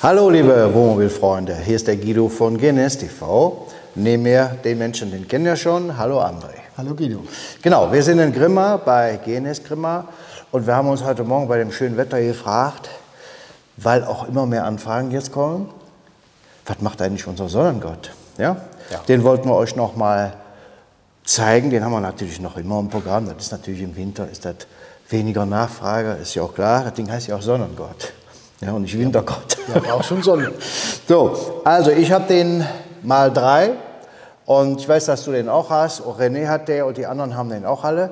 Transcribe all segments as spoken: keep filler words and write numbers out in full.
Hallo liebe Wohnmobilfreunde, hier ist der Guido von G N S T V. Neben mir den Menschen, den kennen wir schon. Hallo André. Hallo Guido. Genau, wir sind in Grimma bei G N S Grimma und wir haben uns heute Morgen bei dem schönen Wetter gefragt, weil auch immer mehr Anfragen jetzt kommen, was macht eigentlich unser Sonnengott? Ja? Ja. Den wollten wir euch noch mal zeigen, den haben wir natürlich noch immer im Programm. Das ist natürlich im Winter, ist das weniger Nachfrage, ist ja auch klar, das Ding heißt ja auch Sonnengott. Ja, und nicht Wintergott. Ja, auch schon Sonne. So, also ich habe den mal drei und ich weiß, dass du den auch hast. Auch René hat den und die anderen haben den auch alle.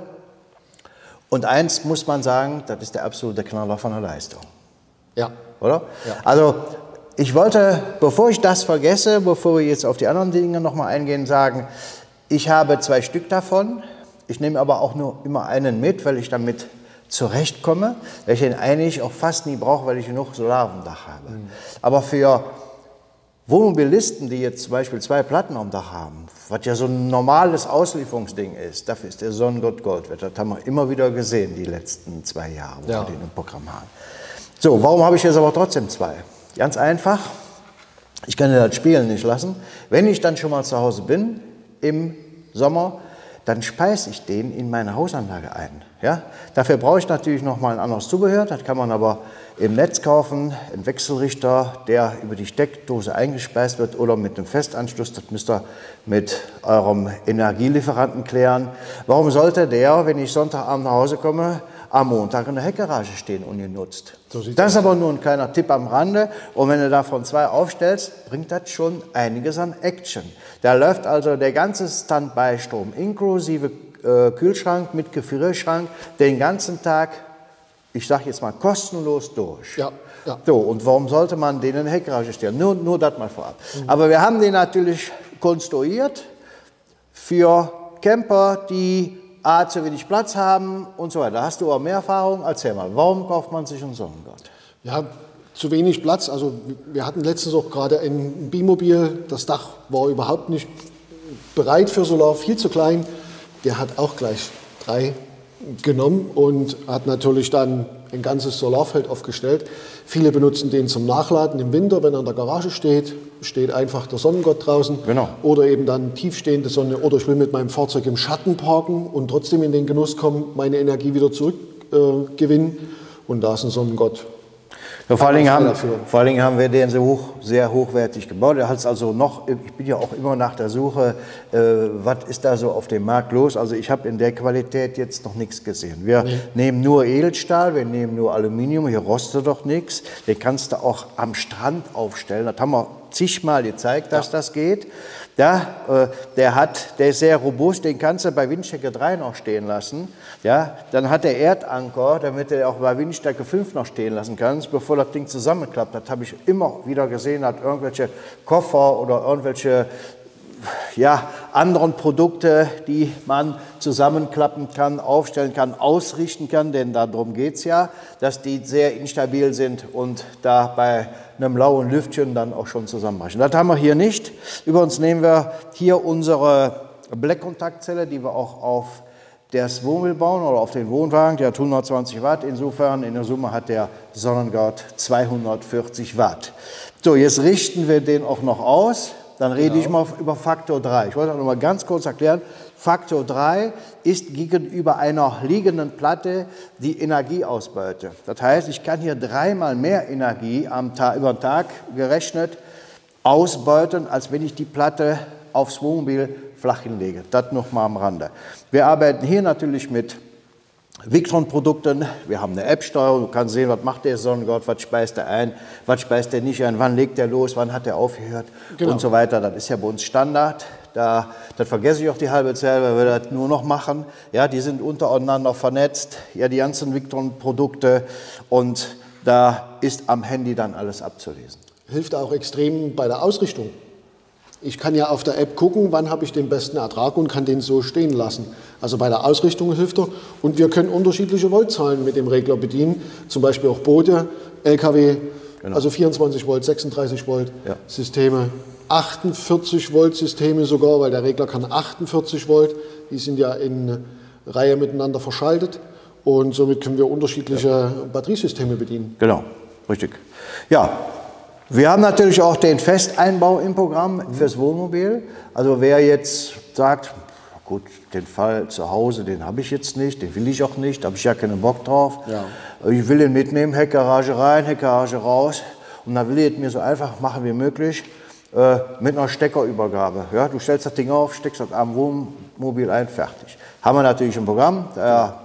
Und eins muss man sagen, das ist der absolute Knaller von der Leistung. Ja. Oder? Ja. Also ich wollte, bevor ich das vergesse, bevor wir jetzt auf die anderen Dinge nochmal eingehen, sagen, ich habe zwei Stück davon. Ich nehme aber auch nur immer einen mit, weil ich damit zurechtkomme, weil ich den eigentlich auch fast nie brauche, weil ich genug Solar auf dem Dach habe. Mhm. Aber für Wohnmobilisten, die jetzt zum Beispiel zwei Platten am Dach haben, was ja so ein normales Auslieferungsding ist, dafür ist der Sonnengott Gold wert. Das haben wir immer wieder gesehen, die letzten zwei Jahre, wo ja. wir den im Programm haben. So, warum habe ich jetzt aber trotzdem zwei? Ganz einfach, ich kann ja das Spielen nicht lassen. Wenn ich dann schon mal zu Hause bin, im Sommer, dann speise ich den in meine Hausanlage ein. Ja? Dafür brauche ich natürlich noch mal ein anderes Zubehör, das kann man aber im Netz kaufen, einen Wechselrichter, der über die Steckdose eingespeist wird oder mit einem Festanschluss, das müsst ihr mit eurem Energielieferanten klären. Warum sollte der, wenn ich Sonntagabend nach Hause komme, am Montag in der Heckgarage stehen ungenutzt? So das ist aber nur ein kleiner Tipp am Rande. Und wenn du davon zwei aufstellst, bringt das schon einiges an Action. Da läuft also der ganze Standby-Strom inklusive äh, Kühlschrank mit Gefrierschrank den ganzen Tag, ich sage jetzt mal kostenlos durch. Ja, ja. So, und warum sollte man den in der Heckgarage stellen? Nur, nur das mal vorab. Mhm. Aber wir haben den natürlich konstruiert für Camper, die A, zu wenig Platz haben und so weiter. Da hast du aber mehr Erfahrung. Erzähl mal, warum kauft man sich einen Sonnengott? Ja, zu wenig Platz. Also wir hatten letztens auch gerade ein Bimobil, das Dach war überhaupt nicht bereit für Solar, viel zu klein. Der hat auch gleich drei genommen und hat natürlich dann ein ganzes Solarfeld aufgestellt. Viele benutzen den zum Nachladen im Winter, wenn er in der Garage steht, steht einfach der Sonnengott draußen. Genau. Oder eben dann tiefstehende Sonne. Oder ich will mit meinem Fahrzeug im Schatten parken und trotzdem in den Genuss kommen, meine Energie wieder zurückgewinnen. Äh, und da ist ein Sonnengott. Ja, vor, allen Dingen haben, vor allen Dingen haben wir den so hoch, sehr hochwertig gebaut. Er hat also noch, ich bin ja auch immer nach der Suche, äh, was ist da so auf dem Markt los. Also ich habe in der Qualität jetzt noch nichts gesehen. Wir nee. nehmen nur Edelstahl, wir nehmen nur Aluminium, hier rostet doch nichts. Den kannst du auch am Strand aufstellen. Das haben wir zigmal gezeigt, dass ja. das geht. Ja, äh, der, hat, der ist sehr robust, den kannst du bei Windstärke drei noch stehen lassen. Ja, dann hat der Erdanker, damit du auch bei Windstärke fünf noch stehen lassen kannst, bevor das Ding zusammenklappt. Das habe ich immer wieder gesehen, dass irgendwelche Koffer oder irgendwelche ja, anderen Produkte, die man zusammenklappen kann, aufstellen kann, ausrichten kann, denn darum geht es ja, dass die sehr instabil sind und da bei einem lauen Lüftchen dann auch schon zusammenbrechen. Das haben wir hier nicht. Übrigens nehmen wir hier unsere Black-Kontaktzelle, die wir auch auf das Wohnmobil bauen oder auf den Wohnwagen. Der hat hundertzwanzig Watt, insofern in der Summe hat der Sonnengott zweihundertvierzig Watt. So, jetzt richten wir den auch noch aus. Dann rede genau. ich mal über Faktor drei. Ich wollte auch noch mal ganz kurz erklären, Faktor drei ist gegenüber einer liegenden Platte die Energieausbeute. Das heißt, ich kann hier dreimal mehr Energie am Tag, über den Tag gerechnet ausbeuten, als wenn ich die Platte aufs Wohnmobil flach hinlege. Das noch mal am Rande. Wir arbeiten hier natürlich mit Victron-Produkten. Wir haben eine App-Steuerung. Du kannst sehen, was macht der Sonnengott, was speist er ein, was speist er nicht ein, wann legt er los, wann hat er aufgehört genau. und so weiter. Das ist ja bei uns Standard. Da, das vergesse ich auch die halbe Zeit, weil wir das nur noch machen. Ja, die sind untereinander vernetzt, ja, die ganzen Victron-Produkte, und da ist am Handy dann alles abzulesen. Hilft auch extrem bei der Ausrichtung. Ich kann ja auf der App gucken, wann habe ich den besten Ertrag und kann den so stehen lassen. Also bei der Ausrichtung hilft er. Und wir können unterschiedliche Voltzahlen mit dem Regler bedienen. Zum Beispiel auch Boote, L K W, genau. also vierundzwanzig Volt, sechsunddreißig Volt ja. Systeme, achtundvierzig Volt Systeme sogar, weil der Regler kann achtundvierzig Volt. Die sind ja in Reihe miteinander verschaltet. Und somit können wir unterschiedliche ja. Batteriesysteme bedienen. Genau, richtig. Ja. Wir haben natürlich auch den Festeinbau im Programm fürs Wohnmobil. Also wer jetzt sagt, gut, den Fall zu Hause, den habe ich jetzt nicht, den will ich auch nicht, da habe ich ja keinen Bock drauf. Ja. Ich will den mitnehmen, Heckgarage rein, Heckgarage raus. Und dann will ich es mir so einfach machen wie möglich äh, mit einer Steckerübergabe. Ja, du stellst das Ding auf, steckst das am Wohnmobil ein, fertig. Haben wir natürlich ein Programm. Der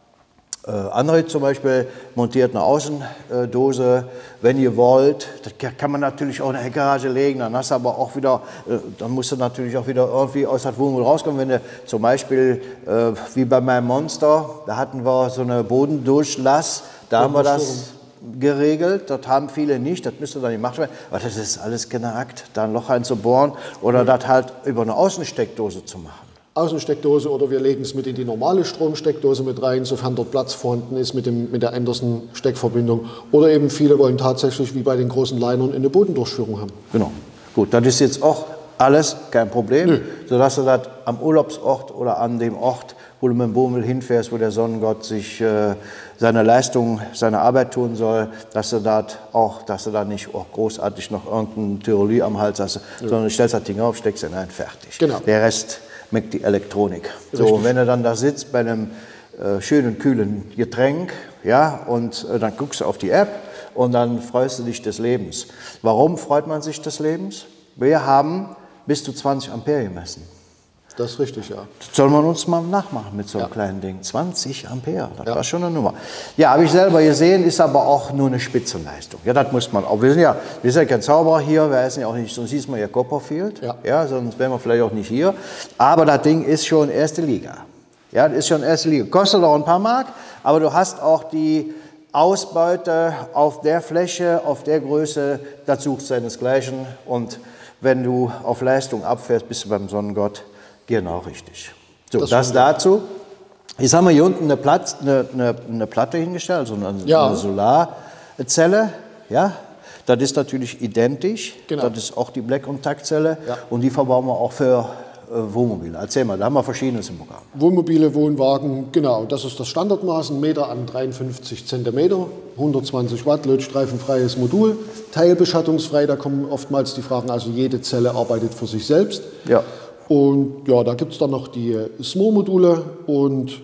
äh, André zum Beispiel montiert eine Außendose. Wenn ihr wollt, das kann man natürlich auch in eine Heckgarage legen. Dann hast du aber auch wieder, äh, dann musst du natürlich auch wieder irgendwie aus dem Wohnmobil rauskommen. Wenn du zum Beispiel äh, wie bei meinem Monster, da hatten wir so eine Bodendurchlass, da haben wir das geregelt, das haben viele nicht, das müsste dann gemacht werden, aber das ist alles genagt, da ein Loch einzubohren oder das halt über eine Außensteckdose zu machen. Außensteckdose oder wir legen es mit in die normale Stromsteckdose mit rein, sofern dort Platz vorhanden ist mit, dem, mit der Anderson-Steckverbindung. Oder eben viele wollen tatsächlich wie bei den großen Linern eine Bodendurchführung haben. Genau, gut, das ist jetzt auch alles kein Problem, Nö. sodass du das am Urlaubsort oder an dem Ort, wo du mit dem Wohnmobil hinfährst, wo der Sonnengott sich äh, seine Leistung, seine Arbeit tun soll, dass du da auch, dass du da nicht auch großartig noch irgendein Tiroli am Hals hast, ja. sondern du stellst das Ding auf, steckst ihn ein, fertig. Genau. Der Rest macht die Elektronik. So, und wenn du dann da sitzt bei einem äh, schönen, kühlen Getränk, ja, und äh, dann guckst du auf die App und dann freust du dich des Lebens. Warum freut man sich des Lebens? Wir haben bis zu zwanzig Ampere gemessen. Das ist richtig, ja. Das soll man uns mal nachmachen mit so einem ja. kleinen Ding. zwanzig Ampere, das ja. war schon eine Nummer. Ja, habe ich selber gesehen, ist aber auch nur eine Spitzenleistung. Ja, das muss man auch. Wir sind ja, wir sind ja kein Zauberer hier, wir essen ja auch nicht, sonst hieß man ja Copperfield. Ja. ja, sonst wären wir vielleicht auch nicht hier. Aber das Ding ist schon erste Liga. Ja, das ist schon erste Liga. Kostet auch ein paar Mark, aber du hast auch die Ausbeute auf der Fläche, auf der Größe, das sucht seinesgleichen. Und wenn du auf Leistung abfährst, bist du beim Sonnengott. Genau, richtig. So, das, das dazu. Jetzt haben wir hier unten eine, Platz, eine, eine, eine Platte hingestellt, also eine, ja. eine Solarzelle. Ja, das ist natürlich identisch. Genau. Das ist auch die Black-Kontaktzelle. Ja. Und die verbauen wir auch für äh, Wohnmobile. Erzähl mal, da haben wir Verschiedenes im Programm. Wohnmobile, Wohnwagen, genau. Das ist das Standardmaß, ein Meter an dreiundfünfzig Zentimeter, hundertzwanzig Watt, lötstreifenfreies Modul, teilbeschattungsfrei. Da kommen oftmals die Fragen, also jede Zelle arbeitet für sich selbst. Ja. Und ja, da gibt es dann noch die S M O-Module und...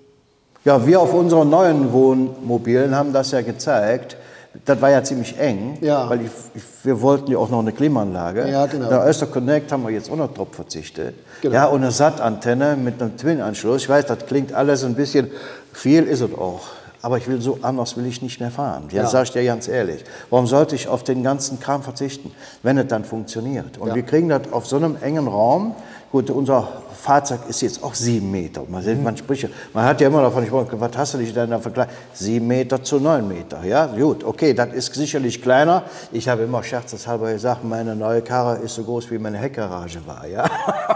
Ja, wir auf unseren neuen Wohnmobilen haben das ja gezeigt. Das war ja ziemlich eng, ja. weil ich, ich, wir wollten ja auch noch eine Klimaanlage. Ja, genau. Der Oyster Connect haben wir jetzt auch noch drauf verzichtet. Genau. Ja, und eine S A T-Antenne mit einem Twin-Anschluss. Ich weiß, das klingt alles ein bisschen, viel ist es auch. Aber ich will so anders will ich nicht mehr fahren. Jetzt ja. sage ich dir ganz ehrlich, warum sollte ich auf den ganzen Kram verzichten, wenn es dann funktioniert? Und ja. wir kriegen das auf so einem engen Raum. Gut, unser Fahrzeug ist jetzt auch sieben Meter. Man, mhm. man, spricht, man hat ja immer davon gesprochen, was hast du dich denn da vergleicht? Sieben Meter zu neun Meter. Ja, gut, okay, das ist sicherlich kleiner. Ich habe immer scherzeshalber gesagt, meine neue Karre ist so groß wie meine Heckgarage war. Ja?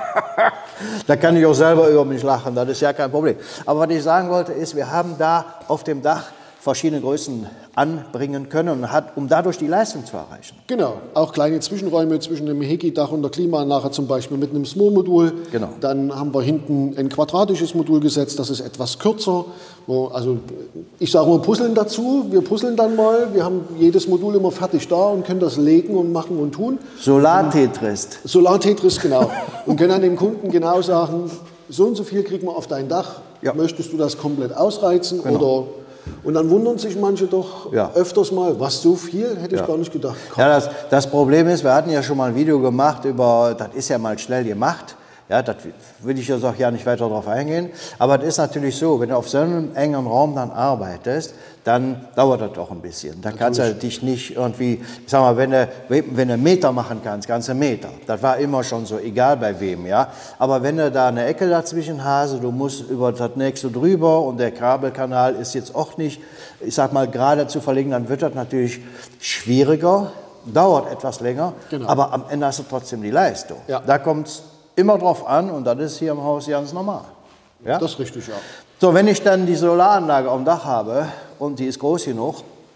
Da kann ich auch selber über mich lachen, das ist ja kein Problem. Aber was ich sagen wollte ist, wir haben da auf dem Dach verschiedene Größen anbringen können, und hat, um dadurch die Leistung zu erreichen. Genau, auch kleine Zwischenräume zwischen dem Heki-Dach und der Klimaanlage, zum Beispiel mit einem S M O-Modul. Genau. Dann haben wir hinten ein quadratisches Modul gesetzt, das ist etwas kürzer. Wo, also ich sage mal, puzzeln dazu, wir puzzeln dann mal, wir haben jedes Modul immer fertig da und können das legen und machen und tun. Solar-Tetris. Solar-Tetris, genau. Und können dann dem Kunden genau sagen, so und so viel kriegen wir auf dein Dach, ja. möchtest du das komplett ausreizen, genau. oder... Und dann wundern sich manche doch ja. öfters mal, was, so viel, hätte ich ja. gar nicht gedacht. Ja, das, das Problem ist, wir hatten ja schon mal ein Video gemacht über, das ist ja mal schnell gemacht. Ja, das will ich jetzt auch ja nicht weiter darauf eingehen. Aber es ist natürlich so, wenn du auf so einem engen Raum dann arbeitest, dann dauert das doch ein bisschen. Dann kannst du dich nicht irgendwie, ich sag mal, wenn du, wenn du einen Meter machen kannst, ganze Meter, das war immer schon so, egal bei wem, ja. Aber wenn du da eine Ecke dazwischen hast, du musst über das nächste drüber und der Kabelkanal ist jetzt auch nicht, ich sag mal, gerade zu verlegen, dann wird das natürlich schwieriger, dauert etwas länger, genau. aber am Ende hast du trotzdem die Leistung. Ja. Da kommt es immer drauf an, und das ist hier im Haus ganz normal. Ja? Das ist richtig, ja. So, wenn ich dann die Solaranlage auf dem Dach habe und die ist groß genug,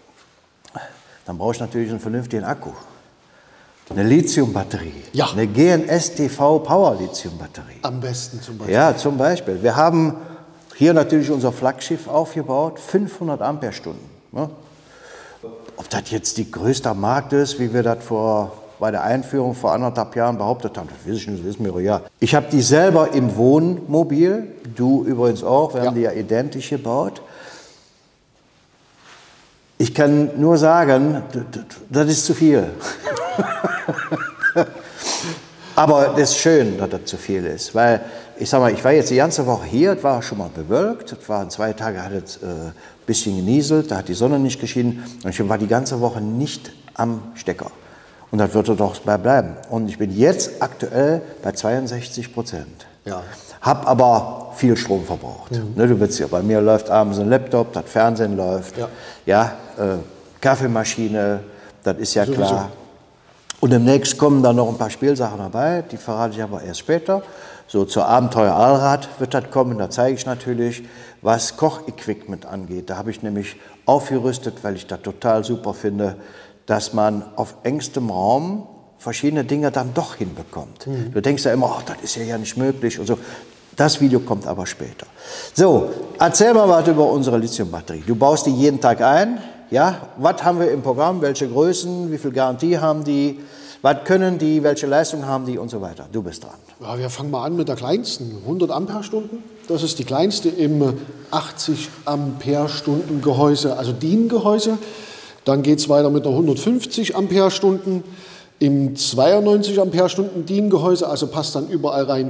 dann brauche ich natürlich einen vernünftigen Akku. Eine Lithiumbatterie, ja. eine G N S T V Power Lithiumbatterie. Am besten zum Beispiel. Ja, zum Beispiel. Wir haben hier natürlich unser Flaggschiff aufgebaut, fünfhundert Ampere-Stunden. Ne? ob das jetzt die größte Markt ist, wie wir das vor, bei der Einführung vor anderthalb Jahren behauptet haben, das weiß ich nicht, das ist mir ja. Ich habe die selber im Wohnmobil, du übrigens auch, wir ja. haben die ja identisch gebaut. Ich kann nur sagen, das ist zu viel. Aber das ist schön, dass das zu viel ist, weil ich sag mal, ich war jetzt die ganze Woche hier, es war schon mal bewölkt, es waren zwei Tage, hat es ein äh, bisschen genieselt, da hat die Sonne nicht geschienen und ich war die ganze Woche nicht am Stecker. Und das wird doch bei bleiben. Und ich bin jetzt aktuell bei zweiundsechzig Prozent. Ja. Hab aber viel Strom verbraucht. Mhm. Ne, du willst ja, bei mir läuft abends ein Laptop, das Fernsehen läuft, ja, ja äh, Kaffeemaschine, das ist ja sowieso klar. Und demnächst kommen dann noch ein paar Spielsachen dabei, die verrate ich aber erst später. So zur Abenteuer Allrad wird das kommen, da zeige ich natürlich, was Kochequipment angeht. Da habe ich nämlich aufgerüstet, weil ich das total super finde, dass man auf engstem Raum verschiedene Dinge dann doch hinbekommt. Mhm. Du denkst ja immer, ach, das ist ja, ja nicht möglich und so. Das Video kommt aber später. So, erzähl mal was über unsere Lithiumbatterie. Du baust die jeden Tag ein. Ja, was haben wir im Programm, welche Größen, wie viel Garantie haben die, was können die, welche Leistung haben die und so weiter. Du bist dran. Ja, wir fangen mal an mit der kleinsten, hundert Ampere-Stunden. Das ist die kleinste im achtzig Ampere-Stunden Gehäuse, also D I N-Gehäuse. Dann geht es weiter mit einer hundertfünfzig Ampere-Stunden im zweiundneunzig Ampere-Stunden D I N-Gehäuse, also passt dann überall rein.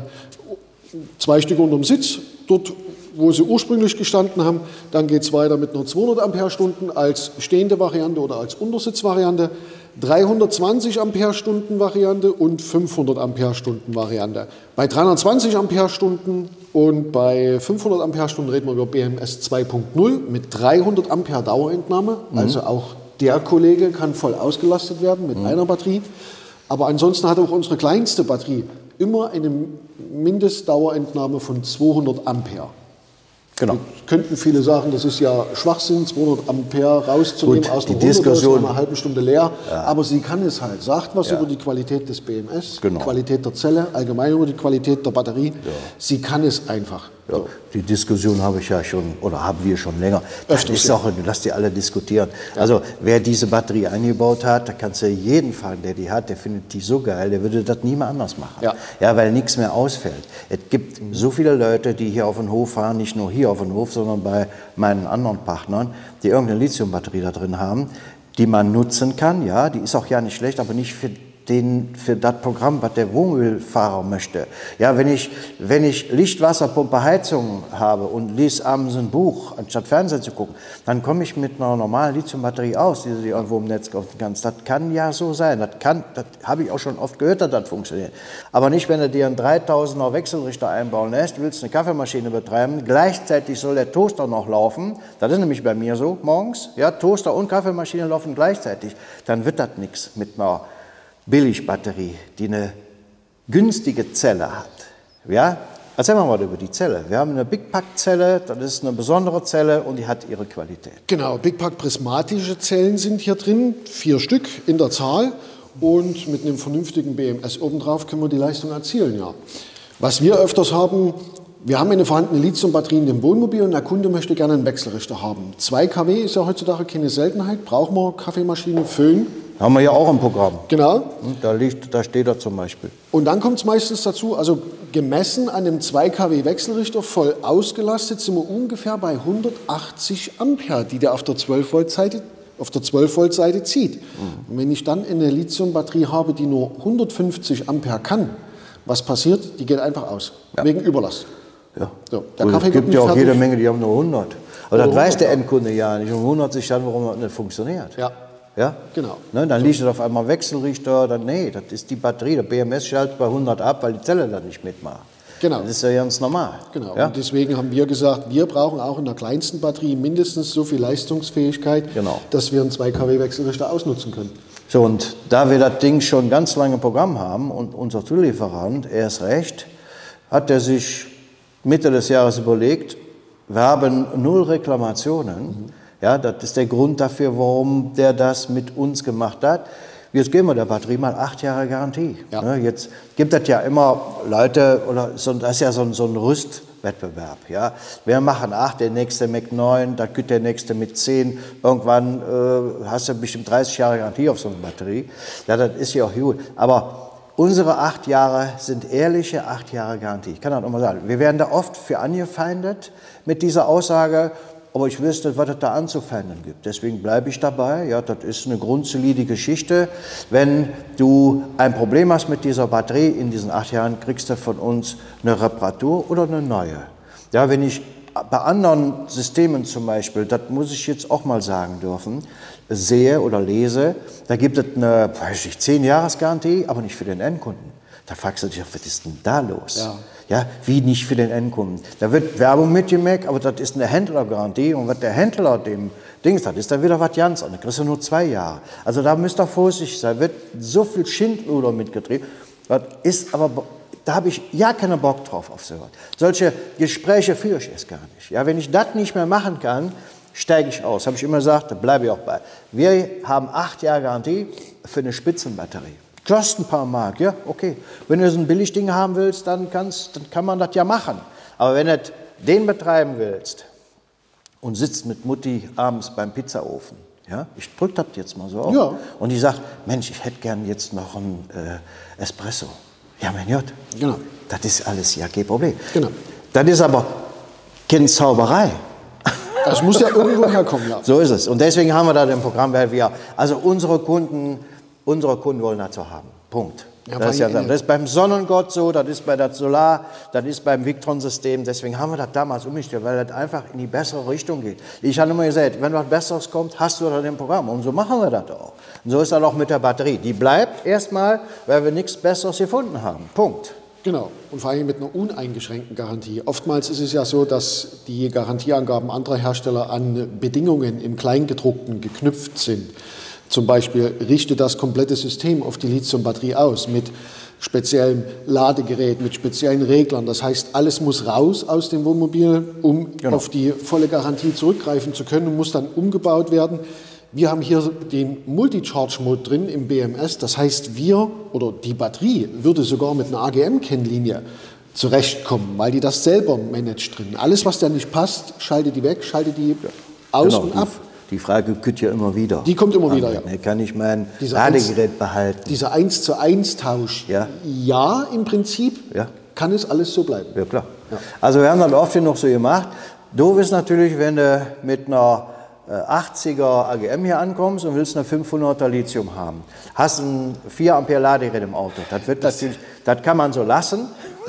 Zwei Stück unterm Sitz, dort wo sie ursprünglich gestanden haben. Dann geht es weiter mit einer zweihundert Ampere-Stunden als stehende Variante oder als Untersitzvariante, dreihundertzwanzig Ampere-Stunden Variante und fünfhundert Ampere-Stunden Variante. Bei dreihundertzwanzig Ampere-Stunden und bei fünfhundert Ampere-Stunden reden wir über B M S zwei Punkt null mit dreihundert Ampere Dauerentnahme. Mhm. Also auch der Kollege kann voll ausgelastet werden mit mhm. einer Batterie. Aber ansonsten hat auch unsere kleinste Batterie immer eine Mindestdauerentnahme von zweihundert Ampere. Genau. Jetzt könnten viele sagen, das ist ja Schwachsinn, zweihundert Ampere rauszunehmen Gut, aus der die Diskussion nach einer halben Stunde leer. Ja. Aber sie kann es halt. Sagt was ja. über die Qualität des B M S, genau. Qualität der Zelle, allgemein über die Qualität der Batterie. Ja. Sie kann es einfach. Ja. So. Die Diskussion habe ich ja schon, oder haben wir schon länger. Das Öfters, ist auch, lass die alle diskutieren. Ja. Also wer diese Batterie eingebaut hat, da kannst du jeden fragen, der die hat, der findet die so geil, der würde das nie mehr anders machen. Ja, ja, weil nichts mehr ausfällt. Es gibt mhm. so viele Leute, die hier auf den Hof fahren, nicht nur hier auf den Hof, sondern bei meinen anderen Partnern, die irgendeine Lithiumbatterie da drin haben, die man nutzen kann. Ja, die ist auch ja nicht schlecht, aber nicht für Den, für das Programm, was der Wohnmobilfahrer möchte. Ja, wenn ich, wenn ich Licht, Wasser, Pumpe, Heizung habe und lese abends ein Buch, anstatt Fernsehen zu gucken, dann komme ich mit einer normalen Lithiumbatterie aus, die du irgendwo im Netz kaufen kannst. Das kann ja so sein. Das, kann, das habe ich auch schon oft gehört, dass das funktioniert. Aber nicht, wenn du dir einen dreitausender Wechselrichter einbauen lässt, willst eine Kaffeemaschine betreiben, gleichzeitig soll der Toaster noch laufen. Das ist nämlich bei mir so morgens. Ja, Toaster und Kaffeemaschine laufen gleichzeitig. Dann wird das nichts mit einer Billigbatterie, die eine günstige Zelle hat. Ja? Erzähl mal mal über die Zelle. Wir haben eine Big Pack Zelle, das ist eine besondere Zelle und die hat ihre Qualität. Genau, Big Pack prismatische Zellen sind hier drin, vier Stück in der Zahl und mit einem vernünftigen B M S obendrauf können wir die Leistung erzielen. Ja. Was wir öfters haben, wir haben eine vorhandene Lithiumbatterie in dem Wohnmobil und der Kunde möchte gerne einen Wechselrichter haben. zwei Kilowatt ist ja heutzutage keine Seltenheit, brauchen wir Kaffeemaschine, Föhn. Haben wir ja auch im Programm. Genau. Da, liegt, da steht er zum Beispiel. Und dann kommt es meistens dazu, also gemessen an einem zwei Kilowatt Wechselrichter, voll ausgelastet, sind wir ungefähr bei hundertachtzig Ampere, die der auf der zwölf Volt Seite, auf der zwölf Volt Seite zieht. Mhm. Und wenn ich dann eine Lithiumbatterie habe, die nur hundertfünfzig Ampere kann, was passiert? Die geht einfach aus, ja. wegen Überlast. Ja. So, der Kaffee es gibt ja auch fertig. Jede Menge, die haben nur hundert. Aber das weiß der Endkunde ja nicht und wundert sich dann, warum das nicht funktioniert. Ja. Ja? Genau. Ne, dann so. Liegt es auf einmal Wechselrichter, dann, nee, das ist die Batterie. Der B M S schaltet bei hundert ab, weil die Zelle dann nicht mitmacht. Genau. Das ist ja ganz normal. Genau. Ja? Und deswegen haben wir gesagt, wir brauchen auch in der kleinsten Batterie mindestens so viel Leistungsfähigkeit, genau. dass wir einen zwei Kilowatt Wechselrichter ausnutzen können. So, und da wir das Ding schon ganz lange im Programm haben und unser Zulieferant, erst recht, hat er sich Mitte des Jahres überlegt, wir haben null Reklamationen. Mhm. Ja, das ist der Grund dafür, warum der das mit uns gemacht hat. Jetzt geben wir der Batterie mal acht Jahre Garantie. Ja. Jetzt gibt es ja immer Leute, oder so, das ist ja so ein, so ein Rüst, Wettbewerb. Ja? Wir machen acht, der nächste mit neun, dann gibt der nächste mit zehn. Irgendwann äh, hast du bestimmt dreißig Jahre Garantie auf so eine Batterie. Ja, das ist ja auch gut. Aber unsere acht Jahre sind ehrliche acht Jahre Garantie. Ich kann das nochmal sagen. Wir werden da oft für angefeindet mit dieser Aussage, aber ich wüsste, was es da anzufeinden gibt. Deswegen bleibe ich dabei. Ja, das ist eine grundsolide Geschichte. Wenn du ein Problem hast mit dieser Batterie in diesen acht Jahren, kriegst du von uns eine Reparatur oder eine neue. Ja, wenn ich bei anderen Systemen zum Beispiel, das muss ich jetzt auch mal sagen dürfen, sehe oder lese, da gibt es eine, weiß ich, zehn Jahres Garantie, aber nicht für den Endkunden. Da fragst du dich, was ist denn da los? Ja. Ja, wie nicht für den Endkunden? Da wird Werbung mitgemacht, aber das ist eine Händlergarantie und was der Händler dem Dings hat, ist dann wieder was ganz anderes. Da kriegst du nur zwei Jahre. Also da müsst ihr vorsichtig sein. Da wird so viel Schindluder mitgetrieben. Das ist aber, da habe ich ja keinen Bock drauf auf sowas. Solche Gespräche führe ich erst gar nicht. Ja, wenn ich das nicht mehr machen kann, steige ich aus. Habe ich immer gesagt, da bleibe ich auch bei. Wir haben acht Jahre Garantie für eine Spitzenbatterie. Kostet ein paar Mark, ja, okay. Wenn du so ein Billigding haben willst, dann, kannst, dann kann man das ja machen. Aber wenn du den betreiben willst und sitzt mit Mutti abends beim Pizzaofen, ja, ich drücke das jetzt mal so auf, ja. Und die sagt, Mensch, ich hätte gern jetzt noch einen äh, Espresso. Ja, mein Gott, genau. Das ist alles ja kein Problem. Genau. Das ist aber keine Zauberei. Das muss ja irgendwo herkommen, ja. So ist es. Und deswegen haben wir da im Programm, weil wir, also unsere Kunden, unsere Kunden wollen das so haben. Punkt. Ja, das, ist ja, das ist beim Sonnengott so, das ist bei der Solar, das ist beim Victron-System. Deswegen haben wir das damals umgestellt, weil das einfach in die bessere Richtung geht. Ich habe immer gesagt, wenn was Besseres kommt, hast du das im Programm. Und so machen wir das auch. Und so ist das auch mit der Batterie. Die bleibt erstmal, weil wir nichts Besseres gefunden haben. Punkt. Genau, und vor allem mit einer uneingeschränkten Garantie. Oftmals ist es ja so, dass die Garantieangaben anderer Hersteller an Bedingungen im Kleingedruckten geknüpft sind. Zum Beispiel richte das komplette System auf die Lithium-Batterie aus mit speziellem Ladegerät, mit speziellen Reglern. Das heißt, alles muss raus aus dem Wohnmobil, um genau. auf die volle Garantie zurückgreifen zu können und muss dann umgebaut werden. Wir haben hier den Multi-Charge-Mode drin im B M S. Das heißt, wir oder die Batterie würde sogar mit einer A G M-Kennlinie zurechtkommen, weil die das selber managt drin. Alles, was da nicht passt, schaltet die weg, schaltet die aus genau, und ab. Die Frage kommt ja immer wieder. Die kommt immer wieder, ja. Kann ich mein Ladegerät behalten? Dieser eins zu eins Tausch, ja, ja im Prinzip ja. kann es alles so bleiben. Ja, klar. Ja. Also wir haben das oft noch so gemacht. Doof ist natürlich, wenn du mit einer achtziger A G M hier ankommst und willst eine fünfhunderter Lithium haben. Hast ein vier Ampere Ladegerät im Auto. Das, wird das, natürlich, das kann man so lassen.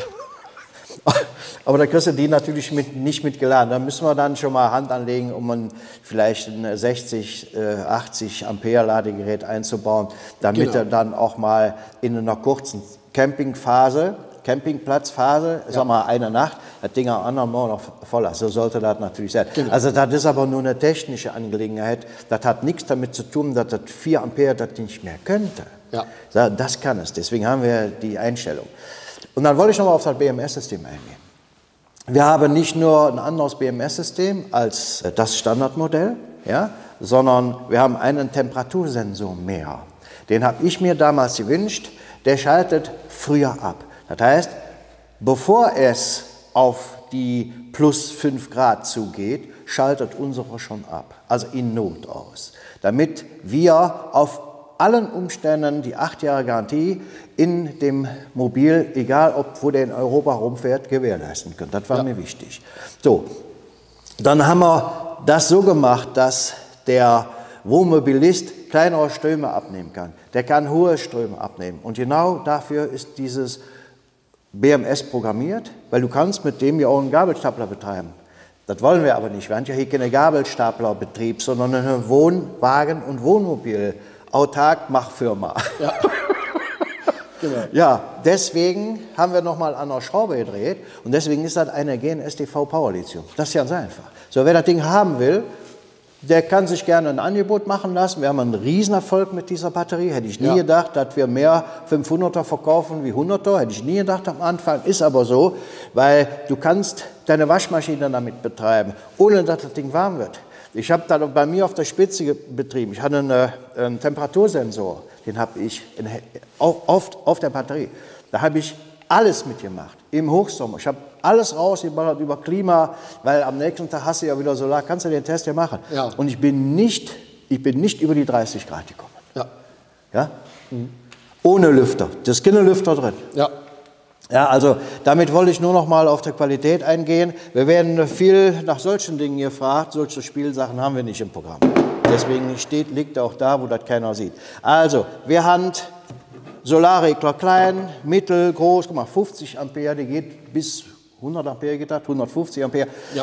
Aber da kriegst du die natürlich mit, nicht mitgeladen. Da müssen wir dann schon mal Hand anlegen, um ein, vielleicht ein sechzig, achtzig Ampere Ladegerät einzubauen, damit genau. er dann auch mal in einer kurzen Campingphase, Campingplatzphase, ja. sag mal eine Nacht, das Ding am anderen Morgen noch voll ist. So sollte das natürlich sein. Genau. Also das ist aber nur eine technische Angelegenheit. Das hat nichts damit zu tun, dass das vier Ampere das nicht mehr könnte. Ja. Das kann es. Deswegen haben wir die Einstellung. Und dann wollte ich noch mal auf das B M S-System eingehen. Wir haben nicht nur ein anderes B M S-System als das Standardmodell, ja, sondern wir haben einen Temperatursensor mehr. Den habe ich mir damals gewünscht. Der schaltet früher ab. Das heißt, bevor es auf die plus fünf Grad zugeht, schaltet unsere schon ab, also in Not aus, damit wir auf allen Umständen die acht Jahre Garantie in dem Mobil, egal ob wo der in Europa rumfährt, gewährleisten können. Das war ja. mir wichtig. So, dann haben wir das so gemacht, dass der Wohnmobilist kleinere Ströme abnehmen kann. Der kann hohe Ströme abnehmen. Und genau dafür ist dieses B M S programmiert, weil du kannst mit dem ja auch einen Gabelstapler betreiben. Das wollen wir aber nicht. Wir haben ja hier keine Gabelstaplerbetrieb, sondern eine Wohnwagen- und Wohnmobil-Autark-Machfirma. Ja. Genau. Ja, deswegen haben wir nochmal an der Schraube gedreht und deswegen ist das eine G N S T V Power Lithium. Das ist ganz einfach. So, wer das Ding haben will, der kann sich gerne ein Angebot machen lassen. Wir haben einen Riesenerfolg mit dieser Batterie. Hätte ich nie ja. gedacht, dass wir mehr fünfhunderter verkaufen wie hunderter. Hätte ich nie gedacht am Anfang. Ist aber so, weil du kannst deine Waschmaschine damit betreiben, ohne dass das Ding warm wird. Ich habe da bei mir auf der Spitze betrieben. Ich hatte eine, einen Temperatursensor, den habe ich in, auf, auf der Batterie. Da habe ich alles mitgemacht. Im Hochsommer. Ich habe alles rausgeballert über Klima, weil am nächsten Tag hast du ja wieder Solar, kannst du den Test ja machen. Ja. Und ich bin nicht, ich bin nicht über die dreißig Grad gekommen. Ja. Ja? Mhm. Ohne Lüfter. Das ist keine Lüfter drin. Ja. Ja, also damit wollte ich nur noch mal auf die Qualität eingehen. Wir werden viel nach solchen Dingen gefragt. Solche Spielsachen haben wir nicht im Programm. Deswegen steht, liegt auch da, wo das keiner sieht. Also, wir haben Solarregler klein, mittel, groß, guck mal, fünfzig Ampere, die geht bis hundert Ampere, geht das, hundertfünfzig Ampere. Ja.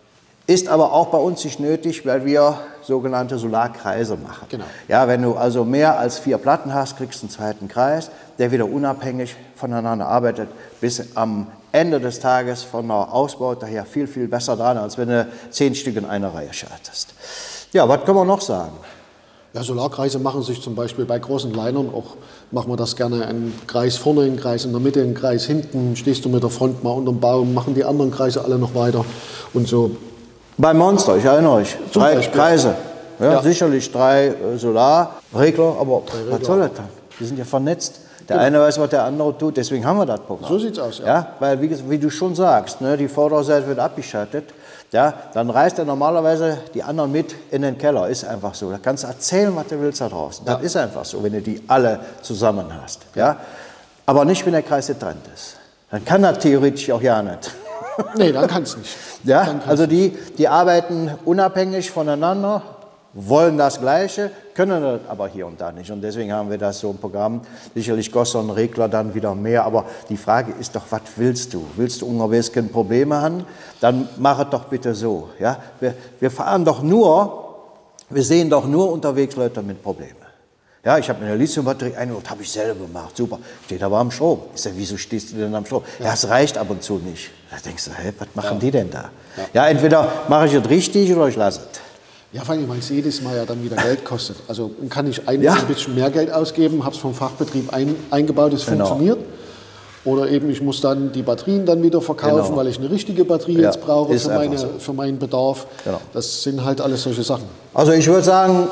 Ist aber auch bei uns nicht nötig, weil wir sogenannte Solarkreise machen. Genau. Ja, wenn du also mehr als vier Platten hast, kriegst du einen zweiten Kreis, der wieder unabhängig voneinander arbeitet, bis am Ende des Tages von der Ausbau daher viel, viel besser dran, als wenn du zehn Stück in einer Reihe schaltest. Ja, was können wir noch sagen? Ja, Solarkreise machen sich zum Beispiel bei großen Linern auch, machen wir das gerne, einen Kreis vorne, einen Kreis in der Mitte, einen Kreis hinten, stehst du mit der Front mal unterm Baum, machen die anderen Kreise alle noch weiter und so. Bei Monster, ich erinnere euch, Zum drei Beispiel. Kreise, ja, Ja. sicherlich drei äh, Solarregler, aber Regler. was soll das dann? Die sind ja vernetzt. Der eine weiß, was der andere tut, deswegen haben wir das Programm. So sieht's aus, ja. Ja, weil, wie, wie du schon sagst, ne, die Vorderseite wird abgeschattet, ja, dann reißt er normalerweise die anderen mit in den Keller, ist einfach so. Da kannst du erzählen, was du willst da draußen. Ja. Das ist einfach so, wenn du die alle zusammen hast. Ja. Aber nicht, wenn der Kreis getrennt ist. Dann kann das theoretisch auch ja nicht. Nee, dann kann es nicht. Ja, Dann kann's also die, die arbeiten unabhängig voneinander, wollen das Gleiche, können das aber hier und da nicht. Und deswegen haben wir das so im Programm. Sicherlich kostet ein Regler dann wieder mehr. Aber die Frage ist doch, was willst du? Willst du unterwegs keine Probleme haben? Dann mach es doch bitte so. Ja? Wir, wir fahren doch nur, wir sehen doch nur unterwegs Leute mit Problemen. Ja, ich habe mir eine Lithiumbatterie eingebaut, habe ich selber gemacht, super. Steht aber am Strom. Ich sage, wieso stehst du denn am Strom? Ja, es reicht ab und zu nicht. Da denkst du, hä, was machen Ja. die denn da? Ja. Ja, entweder mache ich es richtig oder ich lasse es. Ja, vor allem, weil es jedes Mal ja dann wieder Geld kostet. Also kann ich ein, Ja. ein bisschen mehr Geld ausgeben, habe es vom Fachbetrieb ein, eingebaut, es Genau. funktioniert. Oder eben ich muss dann die Batterien dann wieder verkaufen, Genau. weil ich eine richtige Batterie Ja, jetzt brauche ist für, einfach meine, so. für meinen Bedarf. Genau. Das sind halt alles solche Sachen. Also ich würde sagen,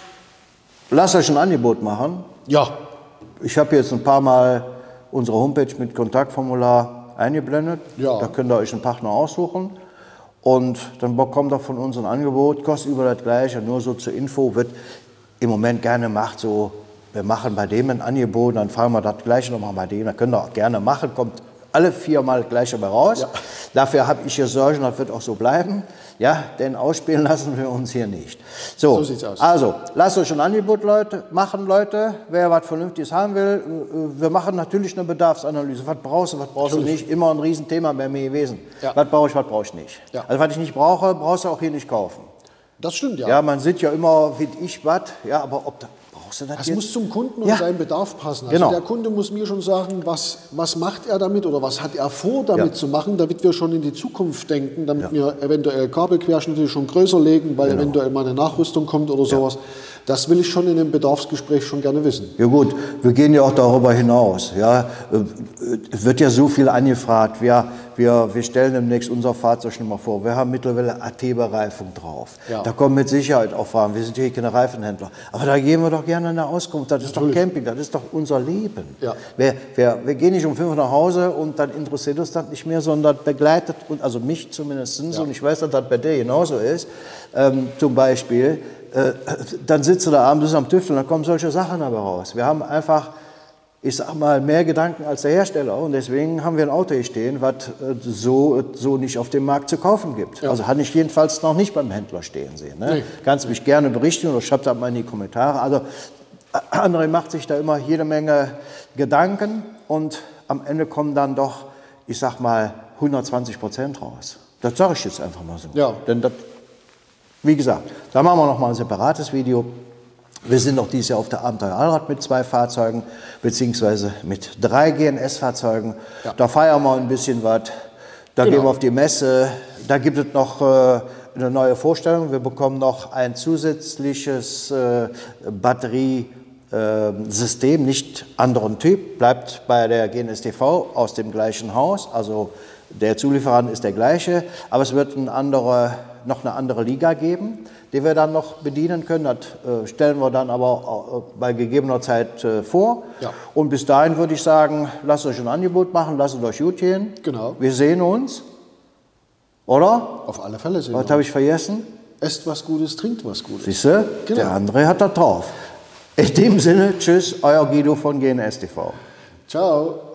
lasst euch ein Angebot machen. Ja, Ich habe jetzt ein paar Mal unsere Homepage mit Kontaktformular eingeblendet. Ja. Da könnt ihr euch einen Partner aussuchen. Und dann bekommt ihr von uns ein Angebot, kostet über das Gleiche, nur so zur Info, wird im Moment gerne gemacht, so, wir machen bei dem ein Angebot, dann fahren wir das Gleiche nochmal bei dem, das könnt ihr auch gerne machen, kommt alle viermal das Gleiche bei raus. Ja. Dafür habe ich gesorgt und das wird auch so bleiben, ja, denn ausspielen lassen wir uns hier nicht. So, So sieht's aus. Also, lasst euch ein Angebot Leute, machen, Leute, wer was Vernünftiges haben will. Wir machen natürlich eine Bedarfsanalyse. Was brauchst du, was brauchst du nicht? Immer ein Riesenthema bei mir gewesen. Ja. Was brauche ich, was brauche ich nicht. Ja. Also, was ich nicht brauche, brauchst du auch hier nicht kaufen. das stimmt, ja. Ja, man sieht ja immer, wie ich was, ja, aber ob da, brauchst du das Das jetzt? muss zum Kunden und Ja. seinem Bedarf passen. Also Genau. der Kunde muss mir schon sagen, was, was macht er damit oder was hat er vor, damit Ja. zu machen, damit wir schon in die Zukunft denken, damit wir eventuell Kabelquerschnitte schon größer legen, weil Genau. eventuell mal eine Nachrüstung kommt oder sowas. Das will ich schon in einem Bedarfsgespräch schon gerne wissen. Ja gut, wir gehen ja auch darüber hinaus. Ja. Es wird ja so viel angefragt. Wir, wir, wir stellen demnächst unser Fahrzeug schon mal vor. Wir haben mittlerweile A T-Bereifung drauf. Ja. Da kommen mit Sicherheit auch Fragen. Wir sind hier keine Reifenhändler. Aber da geben wir doch gerne eine Auskunft. Das ist Natürlich. doch Camping, das ist doch unser Leben. Ja. Wir, wir, wir gehen nicht um fünf Uhr nach Hause und dann interessiert uns das nicht mehr, sondern begleitet, uns, also mich zumindest, Ja. und ich weiß, dass das bei dir genauso ist, ähm, zum Beispiel, äh, dann sitzt du da abends bist am Tüfteln, dann kommen solche Sachen dabei raus. Wir haben einfach, ich sag mal, mehr Gedanken als der Hersteller und deswegen haben wir ein Auto hier stehen, was äh, so, so nicht auf dem Markt zu kaufen gibt. Ja. Also hatte ich jedenfalls noch nicht beim Händler stehen sehen. Ne? Nee. Kannst mich gerne berichten oder schreibt das mal in die Kommentare. Also André macht sich da immer jede Menge Gedanken und am Ende kommen dann doch, ich sag mal, hundertzwanzig Prozent raus. Das sage ich jetzt einfach mal so. Ja. Denn das, wie gesagt, da machen wir noch mal ein separates Video. Wir sind noch dieses Jahr auf der Abenteuer Allrad mit zwei Fahrzeugen, beziehungsweise mit drei G N S-Fahrzeugen. Ja. Da feiern wir ein bisschen was. Da Genau. gehen wir auf die Messe. Da gibt es noch äh, eine neue Vorstellung. Wir bekommen noch ein zusätzliches äh, Batteriesystem, nicht anderen Typ, bleibt bei der G N S T V aus dem gleichen Haus. Also Der Zulieferant ist der gleiche, aber es wird ein andere, noch eine andere Liga geben, die wir dann noch bedienen können. Das äh, stellen wir dann aber äh, bei gegebener Zeit äh, vor. Ja. Und bis dahin würde ich sagen, lasst euch ein Angebot machen, lasst es euch gut gehen. Genau. Wir sehen uns. Oder? Auf alle Fälle sehen Was wir habe uns. ich vergessen? Esst was Gutes, trinkt was Gutes. Siehst du? Genau. Der André hat das drauf. In dem Sinne, tschüss, euer Guido von G N S T V. Ciao.